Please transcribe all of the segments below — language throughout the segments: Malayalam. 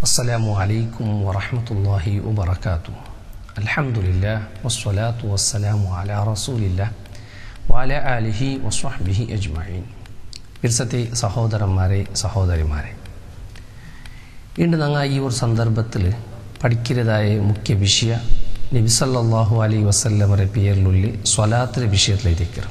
السلام عليكم ورحمة الله وبركاته. الحمد لله والصلاة والسلام على رسول الله وعلى آله وصحبه أجمعين. ഇർസത്തെ സഹോദരന്മാരെ സഹോദരിമാരെ, ഇന്ന് ഞങ്ങൾ ഈ ഒരു സന്ദർഭത്തിൽ പഠിക്കുന്നതായ മുഖ്യ വിഷയ നബി സല്ലല്ലാഹു അലൈഹി വസല്ലമയുടെ പേരിലുള്ള സ്വലാത്തിന്റെ വിഷയത്തിലേക്ക്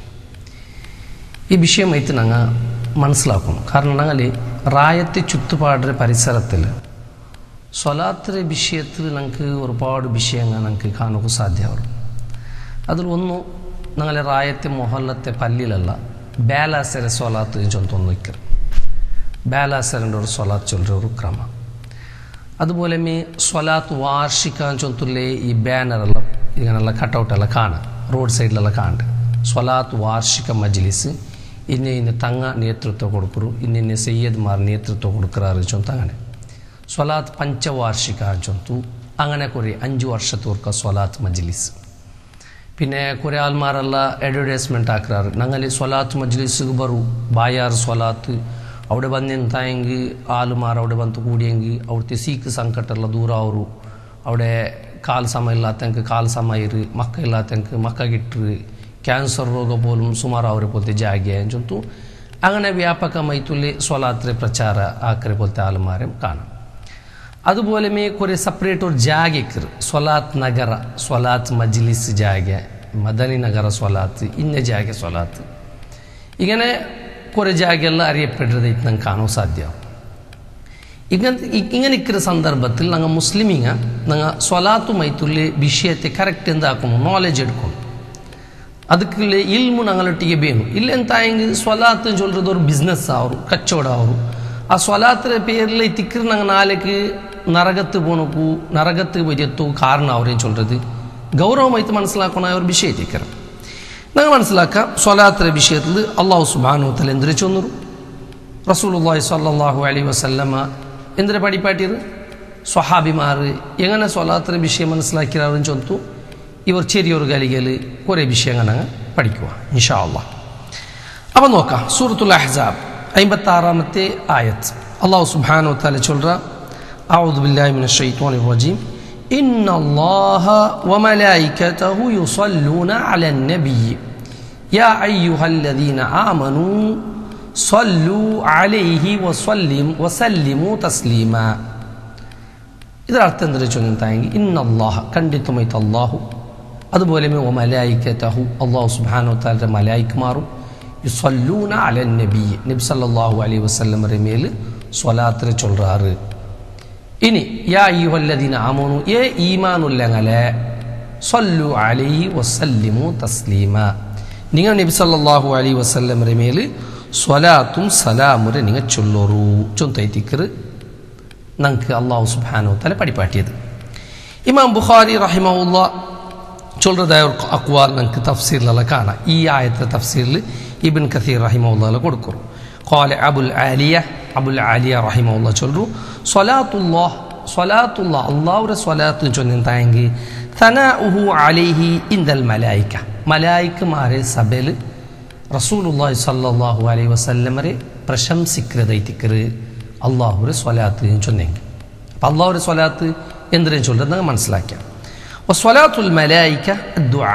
ഈ വിഷയമായിട്ട് ഞങ്ങൾ മനസ്സിലാക്കും. കാരണം ഞങ്ങൾ റായത്തെ ചുറ്റുപാടിന്റെ പരിസരത്തിൽ സ്വലാത്തിന്റെ വിഷയത്തിൽ ഞങ്ങൾക്ക് ഒരുപാട് വിഷയങ്ങൾ ഞങ്ങൾക്ക് കാണുക സാധ്യമാകും. അതിൽ ഒന്ന് ഞങ്ങളെ റായത്തെ മൊഹല്ലത്തെ പള്ളിയിലല്ല ബാലാസര സ്വലാത്ത് ചൊല്ലുന്ന നിൽക്കുക. ബാലാസരൻ്റെ ഒരു സ്വലാത്ത് ചൊല്ലുന്ന ഒരു ക്രമം. അതുപോലെ സ്വലാത്ത് വാർഷിക്കാൻ ചൊല്ലുല്ലേ ഈ ബാനറെല്ലാം ഇങ്ങനെയുള്ള കട്ടൗട്ടെല്ലാം കാണാം, റോഡ് സൈഡിലെല്ലാം കാണുന്നുണ്ട്. സ്വലാത്ത് വാർഷിക മജ്ലിസ് ഇന്ന തങ്ങ നേതൃത്വം കൊടുക്കರು, ഇന്ന സയ്യദ്മാർ നേതൃത്വം കൊടുക്കാറ് ചൊന്ത അങ്ങനെ. സ്വലാത്ത് പഞ്ചവാർഷിക ചൊന്തു അങ്ങനെ കുറേ 5 വർഷത്തോർക്ക സ്വലാത്ത് മജ്ലിസ്. പിന്നെ കുറേ ആൾമാരെಲ್ಲ അഡ്വർടൈസ്മെൻറ്റ് ಹಾಕ್ರಾರು, ഞങ്ങൾ സ്വലാത്ത് മജ്ലിസിಗೆ ಬರು ಬಾಯಾರು ಸ್ವಲಾತ್ അവിടെ ಬಂದಿಂತಾയെങ്കിൽ ആളുമാർ അവിടെ ಬಂತು കൂടിയെങ്കിൽ അവിടുത്തെ സീക്ക് ಸಂಕಟೆಲ್ಲ ದೂರ ಅವರು അവിടെ ಕಾಲು ಸಮಯ ಇಲ್ಲಾತಂಗೆ ಕಾಲು ಸಮಯ ಇರು, ಮಕ್ಕ ಇಲ್ಲಾತಂಗೆ ಮಕ್ಕ ಗಿಟ್ಟರು, ಕ್ಯಾನ್ಸರ್ ರೋಗ പോലും ಸುಮಾರು ಅವರೇ പോലത്തെ ಜಾಗೆ ಅಂಚಂತು അങ്ങനെ വ്യാപകമായിട്ടുള്ള സ്വലാത്തിലെ പ്രചാര ആക്കരെ പോലത്തെ ആളുമാരും കാണാം. അതുപോലെ കുറേ സെപ്പറേറ്റ് ഒരു ജാഗയ്ക്ക് സ്വലാത്ത് നഗര, സ്വലാത്ത് മജ്ലിസ് ജാഗ, മദനി നഗര സ്വലാത്ത്, ഇന്ന ജാഗ സ്വലാത്ത്, ഇങ്ങനെ കുറേ ജാഗയെല്ലാം അറിയപ്പെടുന്നതായിട്ട് നമുക്ക് കാണാൻ സാധ്യമാകും. ഇങ്ങനെ ഇക്കുന്ന സന്ദർഭത്തിൽ ഞങ്ങൾ മുസ്ലിമിങ്ങ ഞങ്ങൾ സ്വലാത്തുമായിട്ടുള്ള വിഷയത്തെ കറക്റ്റ് എന്താക്കണം, നോളജ് എടുക്കണം. ಅದಕ್ಕೆ ಇಲ್ಮು ഞങ്ങളൊಟ್ಟಿಗೆ ಬೇನು. ಇಲ್ಲೆಂತಾയെങ്കിൽ സ്വലാത്ത് ചൊല്ലുന്നത് ഒരു ബിസിനസ് ആവും, കച്ചവടം ആവും. ആ സ്വലാത്തിൻ്റെ പേരിൽ തിക്കറ് ഞങ്ങൾ നാളേക്ക് നരകത്ത് പോണക്കൂ, നരകത്ത് വരിയത്തോ കാരണം അവരെയും ചൊല്ലുന്നത് ഗൗരവമായിട്ട് മനസ്സിലാക്കണ ഒരു വിഷയത്തേക്കറ ഞങ്ങൾ മനസ്സിലാക്കാം. സ്വലാത്തിൻ്റെ വിഷയത്തിൽ അള്ളാഹു സുബ്ഹാനഹു വ തആല എന്തിനു ചൊന്നു, റസൂലുള്ളാഹി സ്വല്ലല്ലാഹു അലൈഹി വസല്ലമ എന്തിനെ പഠിപ്പാട്ടിയത്, സ്വഹാബിമാർ എങ്ങനെ സ്വലാത്തിൻ്റെ വിഷയം മനസ്സിലാക്കിയാറും ചൊന്നു. ഇവർ ചെറിയൊരു ഗലികയിൽ കുറേ വിഷയങ്ങൾ ഞങ്ങൾ പഠിക്കുക ഇൻഷാ അല്ലാഹ്. അപ്പം നോക്കാം, സൂറത്തുൽ അഹ്സാബ് 56-ാമത്തെ ആയത്ത് അള്ളാഹു സുബ്ഹാനഹു വ തആല ചൊല്ലുക, അഊദു ബില്ലാഹി മിനശ് ശൈത്വാനിർ റജീം, ഇന്നല്ലാഹ വമലായികതഹു യുസല്ലൂന അലൻ നബിയ്യി യാ അയ്യുഹല്ലദീന ആമനൂ സ്വല്ലൂ അലൈഹി വസല്ലിമൂ തസ്ലീമാ. ಇದರ ಅರ್ಥ ಎಂದರೆ ಚೊಂತಾയെങ്കിൽ ഇന്നല്ലാഹ ಖಂಡಿತമായിട്ട് അല്ലാഹു, അതുപോലെ വമലായികതഹു അല്ലാഹു സുബ്ഹാനഹു വ തആലയുടെ മലായികമാരും യുസല്ലൂന അലൻ നബി, നബി സല്ലല്ലാഹു അലൈഹി വസല്ലമയുടെ മേൽ സ്വലാത്ത് ചൊല്ലുറാറ്. ഇനി യാ അയ്യുഹല്ലദീന ആമനൂ, ഏ ഈമാനുള്ളങ്ങളെ, സ്വല്ലു അലൈഹി വസല്ലിമൂ തസ്ലീമാ, നിങ്ങൾ നബി സല്ലല്ലാഹു അലൈഹി വസല്ലമയുടെ മേൽ സ്വലാത്തും സലാമും നിങ്ങൾ ചൊല്ലോറൂ ചൊന്തൈത്തിക്കറ് ഞങ്ങൾക്ക് അള്ളാഹു സുബ്ഹാനഹു വ തആല പഠിപ്പാട്ടിയത്. ഇമാം ബുഖാരി റഹിമഹുല്ലാ ചൊല്ലുന്നതായ ഒരു അക്വാൽ ഞങ്ങൾക്ക് തഫ്സീറിലെല്ലാം കാണാം. ഈ ആയത്തെ തഫ്സീറിൽ ഇബ്ൻ കസീർ റഹിമഹുല്ലാ കൊടുക്കും. ഖാല അബുൽ ആലിയ റഹിമഹുല്ലാ ചൊല്ലു, സ്വലാത്തുല്ലാഹ് അള്ളാഹുടെ സ്വലാത്ത് ചൊല്ലുന്നതായെങ്കിൽ സനാഉഹു അലൈഹി ഇൻദൽ മലായിക, മലായികമാരെ സഭയിൽ റസൂലുള്ളാഹി സ്വല്ലല്ലാഹു അലൈഹി വസല്ലമരെ പ്രശംസിക്കുന്നതായിട്ടിക്കറ് അള്ളാഹുരെ സ്വലാത്ത് ചൊന്നെങ്കിൽ. അപ്പം അള്ളാഹുരെ സ്വലാത്ത് എന്തിനും ചൊല്ലുന്നത് മനസ്സിലാക്കാം. സ്വലാത്തുൽ മലായിക ദുആ,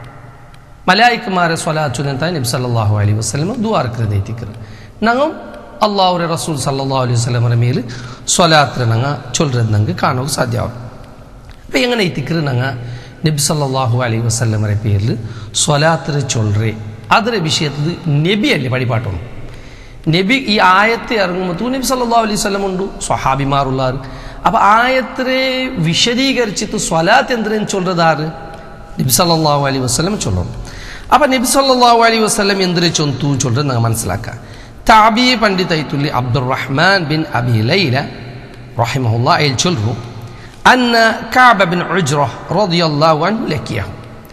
മലായികമാരെ സ്വലാത്ത് ചൊല്ലുന്നതായി നബി സല്ലല്ലാഹു അലൈഹി വസല്ലം ദുആർക്കുന്നതായിട്ടിക്കറ് ഞങ്ങൾ അള്ളാഹുരെ റസൂൽ സല്ലല്ലാഹു അലൈഹി വസല്ലമയുടെ മേൽ സ്വലാത്ത് ഞങ്ങൾ ചൊല്ലുന്നത് ഞങ്ങൾക്ക് കാണാൻ സാധ്യമാകും. അപ്പം എങ്ങനെ എത്തിക്കറ് ഞങ്ങൾ നബി സല്ലല്ലാഹു അലൈഹി വസല്ലമയുടെ പേരിൽ സ്വലാത്ത് ചൊല്ലറേ, അതിൻ്റെ വിഷയത്തിൽ നബിയല്ലേ പഠിപ്പാട്ടണം. നബി ഈ ആയത്തെ ഇറങ്ങുമ്പോൾ നബി സല്ലല്ലാഹു അലൈഹി വസല്ലം ഉണ്ട്, സ്വഹാബിമാറുള്ളാർ. അപ്പം ആയത്തിനെ വിശദീകരിച്ചിട്ട് സ്വലാത്ത് എന്തിനും ചൊല്ലുന്നതാറ് നബി സല്ലല്ലാഹു അലൈഹി വസല്ലം ചൊല്ലണം. അപ്പം നബി സല്ലല്ലാഹു അലൈഹി വസല്ലം എന്തിനെ ചൊന്തു ചൊല്ലുന്നത് ഞങ്ങൾ മനസ്സിലാക്കാം. താബി പണ്ഡിതായിട്ടുള്ള അബ്ദുറഹ്മാൻ ബിൻ അബി ലൈല റഹിമഹുല്ലാ അയൽ ചൊല്ലു, അന്ന കഅബ ബിൻ ഉജ്റ റളിയല്ലാഹു അൻഹു ലക്കിയഹു,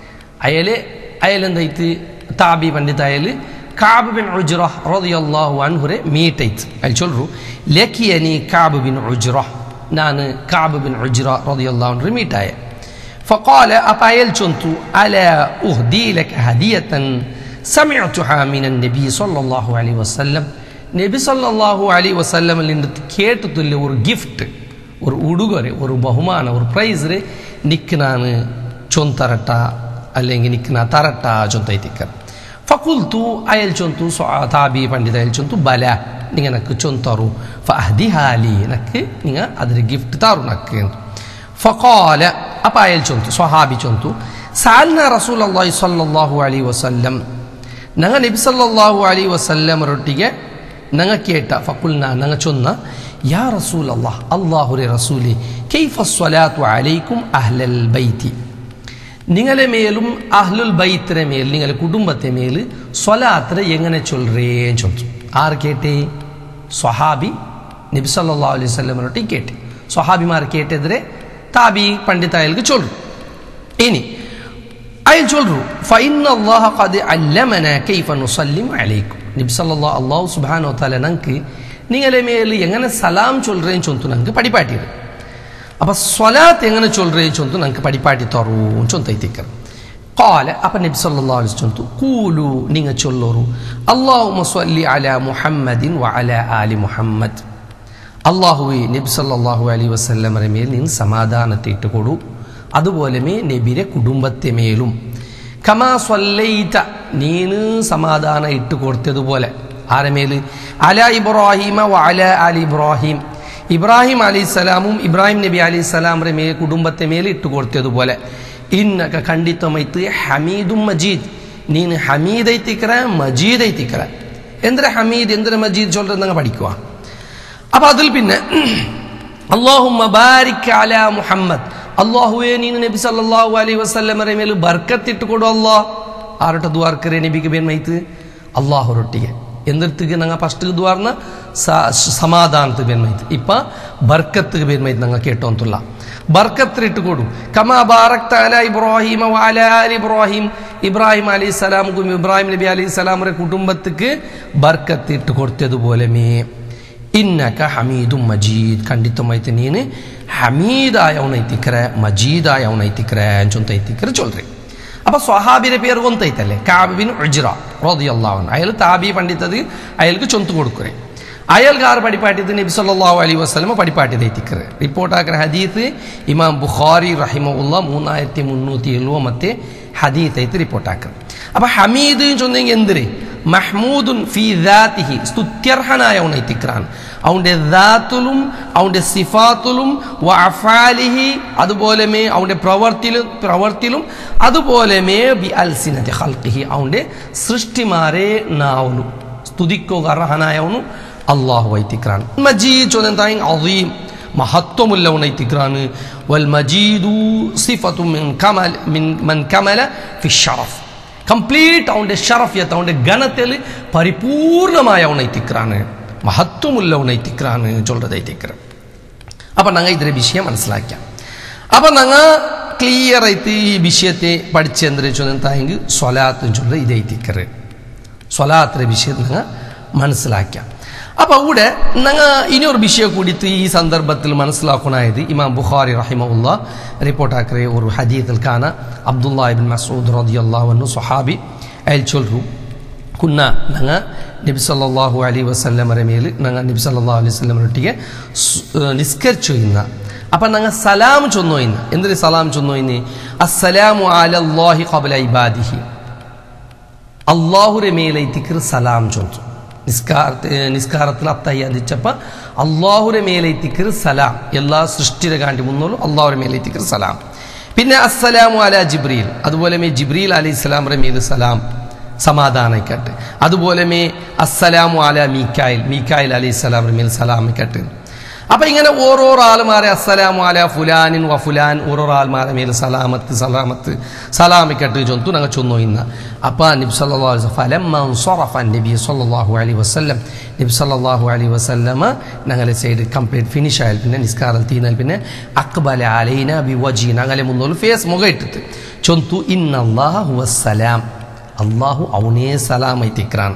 അയലെന്തായിട്ട് താബി പണ്ഡിതായാൽ കഅബ് ബിൻ ഉജ്റ റളിയല്ലാഹു അൻഹുരെ മീറ്റൈത്ത് അയൽ ചൊല്ലു, ലക്കിയനി കഅബ് ബിൻ ഉജ്റ, ഞാൻ കഅബ് ബിൻ ഉജ്റ റളിയല്ലാഹു അൻഹു മീറ്റായ. ഫഖാല, അപ്പം അയൽ ചൊന്തു, അലാ ഉഹ്ദി ലക ഹദിയതൻ സമിഅതുഹാ മിനൻ നബി സല്ലല്ലാഹു അലൈഹി വസല്ലം, നബി സല്ലല്ലാഹു അലൈഹി വസല്ലമിൽ നിന്ന് കേട്ടിട്ടുള്ള ഒരു ഗിഫ്റ്റ്, ഒരു ഉടുകൊരെ ഒരു ബഹുമാന ഒരു പ്രൈസ് നിക്ക് നാണ് ചൊന്തരട്ട അല്ലെങ്കിൽ നിക്ക് നാ തരട്ട ചൊന്തൈത്തിക്കർ ഫഖുൽതു അയൽ ചൊന്തു താബി പണ്ഡിത അയൽ ചൊന്തു ബല നിങ്ങൾ നക്ക് ചൊന്തറു ഫഅഹ്ദിഹാലി നക്ക് നിങ്ങൾ അതിൽ ഗിഫ്റ്റ് താറു നക്ക് ഫഖാല അപ്പം അയൽ ചൊന്തു സ്വഹാബി ചൊന്തു സഅൽന റസൂലുള്ളാഹി സ്വല്ലല്ലാഹു അലൈഹി വസല്ലം ഞങ്ങൾ നബി സല്ലല്ലാഹു അലൈഹി വസല്ലം റൊട്ടിಗೆ ഞങ്ങൾ കേട്ട ഫഖുൽന ഞങ്ങൾ ചൊന്ന യാ റസൂലല്ലാഹ് അല്ലാഹുരെ റസൂലി കൈഫ സ്വലാത്തു അലൈക്കും അഹ്ലൽ ബൈത്തി നിങ്ങളെ മേലും അഹ്ലുൽ ബൈത്തിനെ മേൽ നിങ്ങളുടെ കുടുംബത്തെ മേൽ സ്വലാത്ത് എങ്ങനെ ചൊല്ലേന്ന് ചോദിച്ചു ആർ കേട്ടേ സ്വഹാബി നബി സല്ലല്ലാഹു അലൈഹി വസല്ലം റൊട്ടി കേട്ടെ സ്വഹാബിമാർ കേട്ടെതിരെ താബി പണ്ഡിത അയൽക്ക് ചൊല്ലു ഇനി അയൽ ചൊല്ലു ഫഇന്നല്ലാഹ ഖദ് അല്ലമനാ കൈഫ നുസല്ലിമു അലൈക്കും നബി സല്ലല്ലാഹു അല്ലാഹു സുബ്ഹാനഹു വ തആല നമുക്ക് നിങ്ങളെ മേൽ എങ്ങനെ സലാം ചൊല്ലേന്ന് ചോദിച്ചു നമുക്ക് പഠിപ്പാട്ടിയത് അപ്പം സ്വലാത്ത് എങ്ങനെ ചൊല്ലേന്ന് ചോദിച്ചു നമുക്ക് പഠിപ്പാട്ടി തറൂ ചൊന്തൈത്തിക്കർ قال അപ്പം നബി സല്ലല്ലാഹു അലൈഹി വസല്ലം ചൊല്ലുന്നു ഖൂലു നിങ്ങൾ ചൊല്ലോറു അല്ലാഹുമ്മ സ്വല്ലി അലാ മുഹമ്മദിൻ വഅലാ ആലി മുഹമ്മദ് അല്ലാഹുവേ നബി സല്ലല്ലാഹു അലൈഹി വസല്ലമയുടെ മേൽ നീ സമാധാനത്തെ ഇട്ടുകൊടു അതുപോലെ നബിയുടെ കുടുംബത്തെ മേലും കമാ സ്വല്ലൈത നീന് സമാധാനം ഇട്ട് കൊടുത്തതുപോലെ ആരെ മേൽ അലാ ഇബ്രാഹിമ വഅലാ ആലി ഇബ്രാഹിം ഇബ്രാഹിം അലൈഹിസ്സലാമും ഇബ്രാഹിം നബി അലൈഹിസ്സലാമയുടെ മേൽ കുടുംബത്തെ മേൽ ഇട്ട് കൊടുത്തതുപോലെ ഇന്നക ഖണ്ഡിതമായിട്ട് ഹമീദും മജീദ് നീന് ഹമീദ് ഐത്തിക്കറ മജീദ് ഐത്തിക്കറ എന്തിനാ ഹമീദ് എന്തിനാ മജീദ് ചൊല്ലുന്നത് നിങ്ങൾ പഠിക്കുക അപ്പം അതിൽ പിന്നെ അല്ലാഹുമ്മ ബാരിക് അലാ മുഹമ്മദ് അല്ലാഹുവേ നീನು നബി സല്ലല്ലാഹു അലൈഹി വസല്ലമയുടെ മേൽ ബർക്കത്ത് ഇട്ട് ಕೊಡು അല്ലാഹ് ആരട്ട ദ്വാർക്കരെ നബിക്ക് ബേന്മൈത്ത് അല്ലാഹു റൊട്ടിಗೆ എന്തിർത്തിക്ക് ഞങ്ങൾ ഫസ്റ്റ് ദ്വാർന്ന സമാധാനത്ത് ബേന്മൈത്ത് ഇപ്പം ബർക്കത്ത് ബേന്മൈത്ത് ഞങ്ങൾ കേട്ടോന്തുള്ള ബർക്കത്ത് ഇട്ട് കൊടു കമാ ബാറക്ത അലാ ഇബ്രാഹിമ വഅലാ ആലി ഇബ്രാഹിം ഇബ്രാഹിം അലൈഹിസ്സലാമുക്കും ഇബ്രാഹിം നബി അലൈഹിസ്സലാമയുടെ കുടുംബത്തിക്ക് ബർക്കത്ത് ഇട്ട് കൊടുത്തതുപോലെ ഇന്നക ഹമീദും മജീദ് ഖണ്ഡിതമായിട്ട് നീನು ಹಮೀದಾಯವನೈತಿಕ್ರೆ ಮಜೀದಾಯವನೈತಿಕ್ರೆ ಅಂಚೊಂತೈತಿಕ್ರೆ ಚೊಲ್ರಿ ಅಪ್ಪ ಸ್ವಹಾಬಿರ ಪೇರು ಒಂತೈತಲ್ಲೇ ಕಾಬ್ ಬಿನ್ ಉಜ್ರಾ ರದಿಯಲ್ಲಾಹು ಅನ್ಹು ಅಯಲ್ ತಾಬಿ ಪಂಡಿತದು ಅಯಲ್ಗೆ ಚೊಂತು ಕೊಡುಕ್ರೆ ಅಯಲ್ಗಾರ ಪಡಿಪಾಟಿದ್ದು ನಬಿ ಸಲ್ಲಲ್ಲಾಹು ಅಲೈಹಿ ವಸಲ್ಲಮ ಪಡಿಪಾಟಿದೈತಿಕ್ರೆ ರಿಪೋರ್ಟ್ ಹಾಕಿற ಹದೀತ್ ಇಮಾಮ್ ಬುಖಾರಿ ರಹಿಮಹುಲ್ಲಾ 3370 ಹದೀತ್ ಐತಿ ರಿಪೋರ್ಟ್ ಹಾಕಿರೆ ಅಪ್ಪ ಹಮೀದ್ ചൊന്നെങ്കിൽ എന്തിരെ മഹ്മൂദുൻ ഫീ ദാതിഹി സ്തുത്യർഹനായവനൈത്തിക്രാൻ അവൻ്റെ ദാത്തിലും അവൻ്റെ സിഫാത്തിലും വഅഫാലിഹി അതുപോലെ അവൻ്റെ പ്രവർത്തിയിലും അതുപോലെ ബി അൽസിനതി ഖൽഖിഹി അവൻ്റെ സൃഷ്ടിമാരെ നാവലും സ്തുതിക്കുക അർഹനായവನು അല്ലാഹു ഐത്തിക്രാൻ മജീദ് ചൊന്നെന്തായി അദീം മഹത്വമുള്ളവനൈത്തിക്രാൻ വൽ മജീദു സിഫത്തു മൻ കമല ഫി ഷറഫ് ಕಂಪ್ಲೀಟ್ ಅವನ ಶರಫಿಯತ್ ಅವನ ಘನತೆಯಲ್ಲಿ ಪರಿಪೂರ್ಣമായ ಅವನೈತಿಕ್ರಾണ് മഹത്വമുള്ളവനൈത്തിക്രാണ് ചൊല്ലതൈത്തിക്രാൻ അപ്പം ഞങ്ങൾ ഇതിലെ വിഷയം മനസ്സിലാക്കാം അപ്പം ഞങ്ങൾ ക്ലിയർ ആയിട്ട് ഈ വിഷയത്തെ പഠിച്ചെന്തിനെ ചൊന്നെങ്കിൽ സ്വലാത്ത് ചൊല്ല ഇതൈത്തിക്കറ് സ്വലാത്തിൻ്റെ വിഷയം ഞങ്ങൾ മനസ്സിലാക്കാം അപ്പം അവിടെ ഞങ്ങൾ ഇനിയൊരു വിഷയം കൂടിയിട്ട് ഈ സന്ദർഭത്തിൽ മനസ്സിലാക്കണായത് ഇമാം ബുഖാരി റഹിമഹുല്ലാ റിപ്പോർട്ടാക്കിയ ഒരു ഹദീത്തിൽ കാണാ അബ്ദുല്ലാ ഇബ്ൻ മസ്ഊദ് റളിയല്ലാഹു അൻഹു സ്വഹാബി അയൽ ചൊല്ലു കുന്ന ഞങ്ങൾ നബി സല്ലല്ലാഹു അലൈഹി വസല്ലമയുടെ മേൽ ഞങ്ങൾ നബി സല്ലല്ലാഹു അലൈഹി വസല്ലമയൊട്ടിಗೆ നിസ്കരിച്ചു ഇന്ന് അപ്പം ഞങ്ങൾ സലാം ചൊന്നു ഇന്ന് എന്തിന് സലാം ചൊന്നു ഇന്ന് അസ്സലാമു അലല്ലാഹി ഖബ്ല ഇബാദിഹി അല്ലാഹുവിന്റെ മേലൈത്തിക്ക് സലാം ചൊന്നു നിസ്കാരത്തിൽ അത്തയ്യാദിച്ചപ്പോൾ അള്ളാഹുരെ മേലൈത്തിക്കർ സലാം എല്ലാ സൃഷ്ടിയുടെ കാണ്ടി മുന്നോളും അള്ളാഹുരെ മേലൈത്തിക്കർ സലാം പിന്നെ അസ്സലാമു അലാ ജിബ്രീൽ അതുപോലെ ജിബ്രീൽ അലൈഹിസ്സലാമിന്റെ മേൽ സലാം സമാധാനമായിക്കട്ടെ അതുപോലെ അസ്സലാമു അലാ മീക്കായിൽ അലൈഹിസ്സലാമിന്റെ മേൽ സലാമിക്കട്ടെ അപ്പം ഇങ്ങനെ ഓരോ ആൾമാരെ അസ്സലാമു അലാ ഫുലാനിൻ വ ഫുലാൻ ഓരോ ആൾമാരെ മേൽ സലാമത്ത് സലാമിക്കട്ട് ചൊന്തു ഞങ്ങൾ ചൊന്നു ഇന്ന് അപ്പം നബി സല്ലല്ലാഹു അലൈഹി വസല്ലം ഫലമ്മ അൻസറഫ നബി സല്ലല്ലാഹു അലൈഹി വസല്ലം നബി സല്ലല്ലാഹു അലൈഹി വസല്ലമ ഞങ്ങളെ സൈഡ് കംപ്ലീറ്റ് ഫിനിഷ് ആയാൽ പിന്നെ നിസ്കാരം തീർന്നാൽ പിന്നെ അക്ബല അലൈന ബി വജി ഞങ്ങളെ മുന്നോട്ട് ഫേസ് മുഖ ഇട്ടിട്ട് ചൊന്തു ഇന്നല്ലാഹ ഹുവസ്സലാം അല്ലാഹു അവനേ സലാമൈത്തിക്രാൻ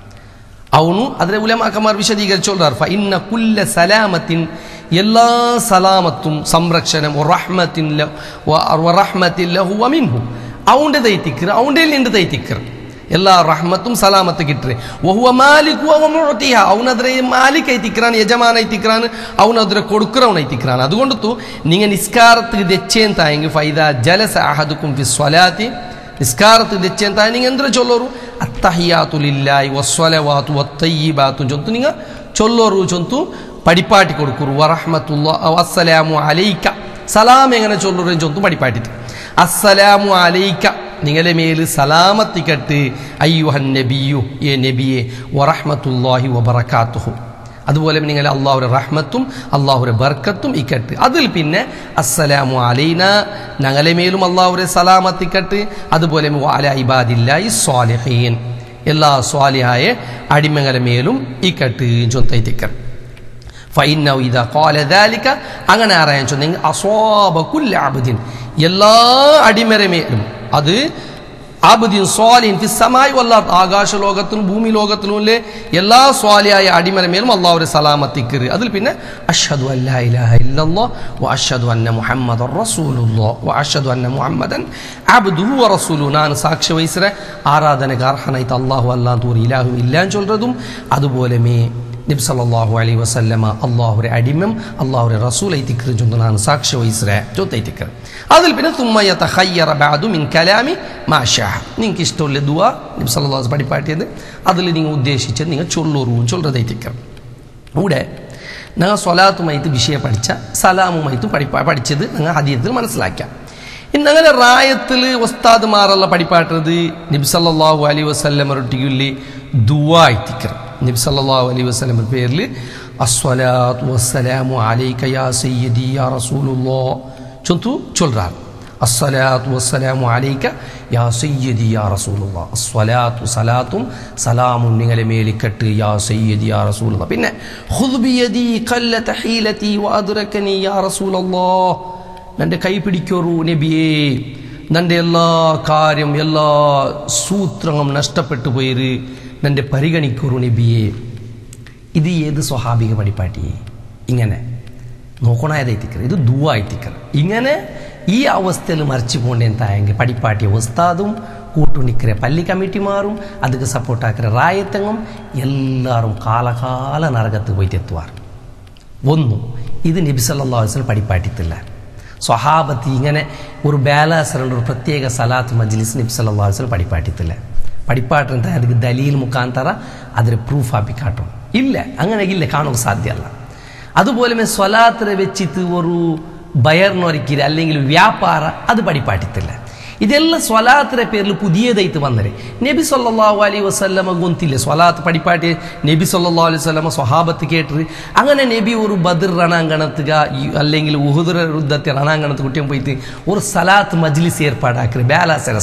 ಅವನು ಅದರ ಉಲಮಾಕಮಾರ್ ವಿಶದೀಕರಿಸೋಲ್ಲಾರ ಫಇನ್ನ ಕುಲ್ಲ ಸಲಾಮತಿನ್ ಎಲ್ಲ ಸಲಾಮത്തും സംരക്ഷണം വറഹ്മത്തിൻ ലഹു വമിൻഹു അവൻ്റെ ദൈത്തിക്കർ അവൻ്റെ നിൻ്റെ ദൈത്തിക്കർ എല്ലാ റഹ്മത്തും സലാമത്ത് കിട്ടರೆ വഹുവ മാലിക് വഹുവ മുഅ്തിഹ അവനದ್ರೆ മാലിക് ಐತಿಕ್ರಾನ್ ಯಜಮಾನ ಐತಿಕ್ರಾನ್ ಅವನದ್ರೆ ಕೊಡುಕರವನ ಐತಿಕ್ರಾನ್ അതുകൊണ്ടു നിങ്ങൾ നിസ്കാരത്തിൽ ദെച്ചേന്തായെങ്കിൽ ഫൈദ ജലസ അഹദുക്കും ഫി സ്വലാത്തി നിസ്കാരത്തിൽ ദെച്ചേന്തായ നിങ്ങൾ എന്ത്ര ചൊല്ലോರು അത്തഹിയാതു ലില്ലാഹി വസ്സലവാതു വത്തയ്യിബാതു ചൊന്തു നിങ്ങൾ ചൊല്ലോರು ചൊന്തു പടിപ്പാട്ടി കൊടുക്കുರು വറഹ്മത്തുള്ളാഹി വസ്സലാമു അലൈക സലാം എങ്ങനെ ചൊല്ലോರು ചൊന്തു പടിപ്പാട്ടി അസ്സലാമു അലൈക നിങ്ങളെ മേൽ സലാമത്തിക്കട്ട് അയ്യുഹൻ നബിയു ഏ നബിയെ വറഹ്മത്തുള്ളാഹി വബറകാതുഹു അതുപോലെ നിങ്ങൾ അല്ലാഹുവിന്റെ റഹ്മത്തും അല്ലാഹുവിന്റെ ബർക്കത്തും ഇക്കട്ട് അതിൽ പിന്നെ അസ്സലാമു അലൈന ഞങ്ങളെ മേലും അല്ലാഹുവിന്റെ സലാമത്തിക്കട്ട് അതുപോലെ വഅലാ ഇബാദില്ലാഹി സ്വാലിഹീൻ എല്ലാ സ്വാലിഹായ അടിമകളെ മേലും ഇക്കട്ട് ചൊന്തൈതിക്കർ ഫഇന്നഹു ഇദാ ഖാല ദാലിക അങ്ങനെ അറിയാൻ ചൊന്നെങ്കിൽ അസ്വാബ കുല്ല അബ്ദിൻ എല്ലാ അടിമരെ മേലും അത് അബ്ദിൻ സ്വാലിഹിൻ ഫി സമായി വൽ അർദ് ആകാശ ലോകത്തിലും ഭൂമി ലോകത്തിലുമുള്ള എല്ലാ സ്വാലിഹായ അടിമരെ മേലും അല്ലാഹുവിന്റെ സലാമത്തിക്കർ അതിൽ പിന്നെ അഷ്ഹദു അല്ലാ ഇലാഹ ഇല്ലല്ലാഹ് വ അഷ്ഹദു അന്ന മുഹമ്മദർ റസൂലുള്ളാഹ് വ അഷ്ഹദു അന്ന മുഹമ്മദൻ അബ്ദുഹു വ റസൂലുഹു ഞാൻ സാക്ഷ്യം വഹിച്ചറെ ആരാധനക്ക് അർഹനായിട്ട് അല്ലാഹു അല്ലാഹു ഒരു ഇലാഹു ഇല്ലാന്ന് ചൊല്ലുന്നതും അതുപോലെ നബി സല്ലല്ലാഹു അലൈഹി വസല്ലമ അല്ലാഹുവിന്റെ അടിമം അല്ലാഹുവിന്റെ റസൂൽ ഐതിക്കർ ചൊന്നാണ് സാക്ഷ്യം വഹിച്ചറെ ചൊത്തൈതിക്കർ അതിൽ പിന്നെ തുമ്മ യതഖയ്യറ ബഅദു മിൻ കലാമി മാ ഷാ നിങ്ങൾക്ക് ഇഷ്ടമുള്ള ദുആ നബി സല്ലല്ലാഹു അലൈഹി വസല്ലം പഠിപ്പാട്ടിയത് അതിൽ നിങ്ങൾ ഉദ്ദേശിച്ച് നിങ്ങൾ ചൊല്ലോറൂ ചൊല്ലതൈതിക്കർ ഇവിടെ ഞങ്ങൾ സ്വലാത്തുമായിട്ട് വിഷയം പഠിച്ച സലാമുമായിട്ട് പഠിച്ചത് ഞങ്ങൾ ഹദീസിൽ മനസ്സിലാക്കാം ഇന്നങ്ങനെ റായത്തിൽ ഉസ്താദ്മാരല്ല പഠിപ്പാട്ടത് നബി സല്ലല്ലാഹു അലൈഹി വസല്ലം റൊട്ടിയുള്ളി ദുആ ഐതിക്കർ നബി സല്ലല്ലാഹു അലൈഹി വസല്ലം പേരിൽ അസ്സലാത്തു വസ്സലാമു അലൈക യാ സയ്യിദി യാ റസൂലുള്ളാഹ് ചൊന്തു ചൊല്ലുറാർ അസ്സലാത്തു വസ്സലാമു അലൈക യാ സയ്യിദി യാ റസൂലുള്ളാഹ് അസ്സലാത്തു സലാത്തും സലാമും നിങ്ങളെ മേലിക്കട്ട് യാ സയ്യിദി യാ റസൂലുള്ളാഹ് പിന്നെ ഖുദ് ബിയദി ഖല്ലത ഹീലതി വഅദ്റകനി യാ റസൂലുള്ളാഹ് എൻ്റെ കൈ പിടിക്കോറൂ നബിയേ എൻ്റെ എല്ലാ കാര്യം എല്ലാ സൂത്രങ്ങളും നഷ്ടപ്പെട്ടു പോയിര് എൻ്റെ പരിഗണിക്കോറൂ നബിയേ ഇത് ഏത് സ്വഹാബിക പഠിപ്പാട്ടി ഇങ്ങനെ നോക്കണായതെത്തിക്കർ ഇത് ദുആ എത്തിക്കർ ഇങ്ങനെ ഈ അവസ്ഥയിൽ മറിച്ചു പോകേണ്ടെങ്കിൽ പഠിപ്പാട്ടിയ ഉസ്താദും കൂട്ടുനിക്കരെ പള്ളി കമ്മിറ്റിമാരും അതിക്ക് സപ്പോർട്ടാക്കിയ റായത്തങ്ങും എല്ലാവരും കാലകാല നരകത്ത് പോയിട്ട് എത്തുവാർ ഒന്നും ഇത് നബി സല്ലല്ലാഹു അലൈഹി വസല്ലം പഠിപ്പാട്ടിത്തില്ല സ്വഹാബത്ത് ഇങ്ങനെ ഒരു ബാലാസറുണ്ട് ഒരു പ്രത്യേക സലാത്ത് മജ്ലിസ് നബി സല്ലല്ലാഹു അലൈഹി വസല്ലം പഠിപ്പാട്ടിത്തില്ല പഠിപ്പാട്ടಂತ ಅದಕ್ಕೆ ದಲೀಲ್ ಮುಖಾಂತರ ಅದರ ಪ್ರೂಫ್ ಆಪಿಕಾಟು ಇಲ್ಲ അങ്ങനെ ಇಲ್ಲ കാണുക സാധ്യമല്ല അതുപോലെ സ്വലാത്തിനെ വെച്ചിട്ട് ഒരു ബയർനൊരിക്കൽ അല്ലെങ്കിൽ വ്യാപാര അത് പഠിപ്പാട്ടിത്തില്ല ഇതെല്ലാം സ്വലാത്തിൻ്റെ പേരിൽ പുതിയതായിട്ട് വന്നരെ നബി സല്ലല്ലാഹു അലൈഹി വസല്ലമ ഗൊന്തില്ല സ്വലാത്ത് പഠിപ്പാട്ടി നബി സല്ലല്ലാഹു അലൈഹി വസല്ലമ സ്വഹാബത്ത് കേട്ടു അങ്ങനെ നബി ഒരു ബദർ രണാങ്കണത്തുക അല്ലെങ്കിൽ ഉഹുദ് യുദ്ധത്തെ രണാങ്കണത്ത് കുട്ടിയും പോയിട്ട് ഒരു സലാത്ത് മജ്ലിസ് ഏർപ്പാടാക്കി ബാലാസര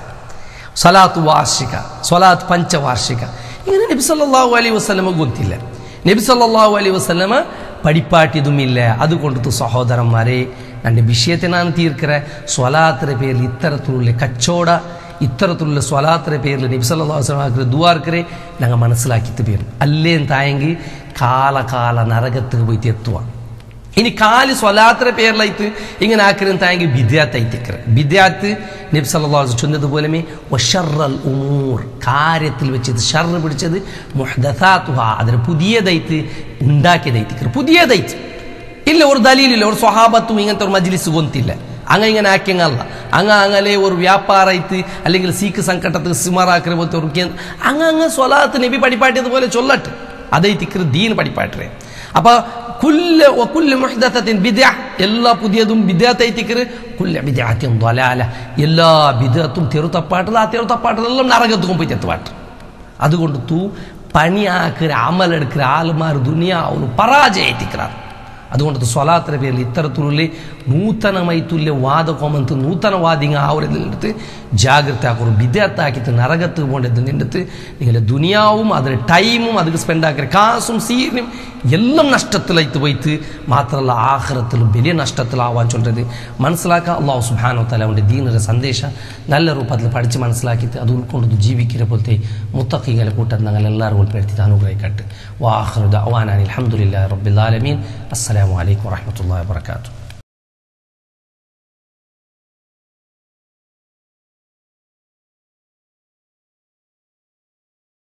സ്വലാത്ത് വാർഷിക സ്വലാത്ത് പഞ്ചവാർഷിക ഇങ്ങനെ നബി സല്ലല്ലാഹു അലൈഹി വസല്ലമ ഗൊന്തില്ല നബി സല്ലല്ലാഹു അലൈഹി വസല്ലമ പഠിപ്പാട്ടിയതുമില്ല അതുകൊണ്ടു സഹോദരന്മാരെ എൻ്റെ വിഷയത്തെ ഞാൻ തീർക്കറ സ്വലാത്തിൻ്റെ പേരിൽ ഇത്തരത്തിലുള്ള കച്ചവട ഇത്തരത്തിലുള്ള സ്വലാത്തിൻ്റെ പേരിൽ നബി സല്ലല്ലാഹു അലൈഹി വസല്ലം ദുആർക്കറെ ഞങ്ങൾ മനസ്സിലാക്കിയിട്ട് പേരും അല്ലേ തായെങ്കിൽ കാല നരകത്തിൽ പോയിട്ട് എത്തുക ഇനി കാല് സ്വലാത്തിൻ്റെ പേരിലായിട്ട് ഇങ്ങനെ ആക്കരും തായെങ്കിൽ ബിദ്അത്തായിത്തിക്കറ ബിദ്അത്ത് നബി സല്ലല്ലാഹു അലൈഹി വസല്ലം ചൊന്നതുപോലെ വശറൽ ഉമൂർ കാര്യത്തിൽ വെച്ചത് ഷർറ് പിടിച്ചത് മുഹ്ദസാതുഹാ അതിന് പുതിയതായിട്ട് ഉണ്ടാക്കിയതായിത്തിക്കറ പുതിയതായിട്ട് ഇല്ല ഒരു ദലീലില്ല ഒരു സ്വഹാബത്തും ഇങ്ങനത്തെ ഒരു മജ്ലിസ് ഗൊന്തില്ല ഇങ്ങനെ ആക്കിയങ്ങല്ല അങ്ങനെ ഒരു വ്യാപാരമായിട്ട് അല്ലെങ്കിൽ സീക്ക് സംഘട്ടത്തിൽ സിമാറാക്കിற പോലത്തെ ഒരു അങ്ങ് സ്വലാത്ത് നബി പഠിപ്പാട്ടിയതുപോലെ ചൊല്ലട്ടെ അതൈത്തിക്കറ് ദീൻ പഠിപ്പാട്ടേ അപ്പോൾ കുല്ല മുഹ്ദസത്തിൻ ബിദ്അ എല്ലാ പുതിയതും ബിദ്അത്തൈത്തിക്കറ് കുല്ല ബിദ്അത്തിൻ ളലാല എല്ലാ ബിദ്അത്തും തെറുത്തപ്പാട്ടത് ആ തെറുത്തപ്പാട്ടതെല്ലാം നരകത്തും പോയി എത്തുപാട്ട് അതുകൊണ്ട് പണിയാക്കിற അമലെടുക്കിற ആൾമാർ ദുനിയാവും പരാജയത്തിക്கிறார் അതുകൊണ്ട് സ്വലാത്തിൻ്റെ പേരിൽ ഇത്തരത്തിലുള്ള നൂതനമായിട്ടുള്ള വാദകോമന്ത് നൂതനവാദിങ്ങ ആവരത്തിലെടുത്ത് ജാഗ്രത ആക്കും ബിദ്അത്താക്കിയിട്ട് നരകത്ത് പോകേണ്ടത് നിന്നെടുത്ത് നിങ്ങളുടെ ദുനിയാവും അതിൻ്റെ ടൈമും അതിൽ സ്പെൻഡ് ആക്കിയ കാസും സീനും എല്ലാം നഷ്ടത്തിലായിട്ട് പോയിട്ട് മാത്രമല്ല ആഖിറത്തിലും വലിയ നഷ്ടത്തിലാവാൻ ചൊല്ലുന്നത് മനസ്സിലാക്കുക അല്ലാഹു സുബ്ഹാനഹു വ തആല അവൻ്റെ ദീനിൻ്റെ സന്ദേശം നല്ല രൂപത്തിൽ പഠിച്ച് മനസ്സിലാക്കിയിട്ട് അത് ഉൾക്കൊണ്ടത് ജീവിക്കുന്ന പോലത്തെ മുത്തഖീകളെ കൂട്ടത്തിൽ ഞങ്ങൾ എല്ലാവരും ഉൾപ്പെടുത്തിയിട്ട് അനുഗ്രഹിക്കട്ടെ വാഖിറു ദഅ്വാനാ അൽഹംദുലില്ലാഹി റബ്ബിൽ ആലമീൻ അസ്സലാമു അലൈക്കും വറഹ്മത്തുള്ളാഹി വബറകാതുഹു